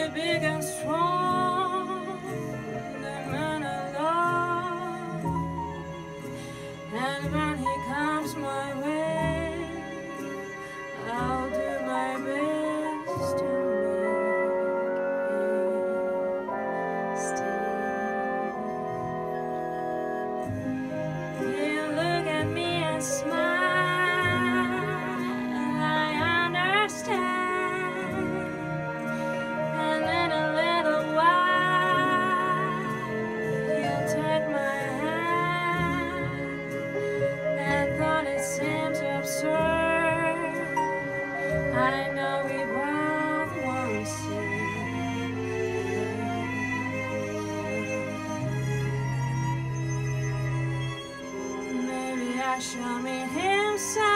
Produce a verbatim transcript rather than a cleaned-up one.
big and strong, the man I love. And when he comes my way, I'll do my best to make him stay. He'll look at me and smile, and I understand. And in a little while, he'll take my hand, and though it seems absurd, I know we both won't see. Maybe I shall meet him soon.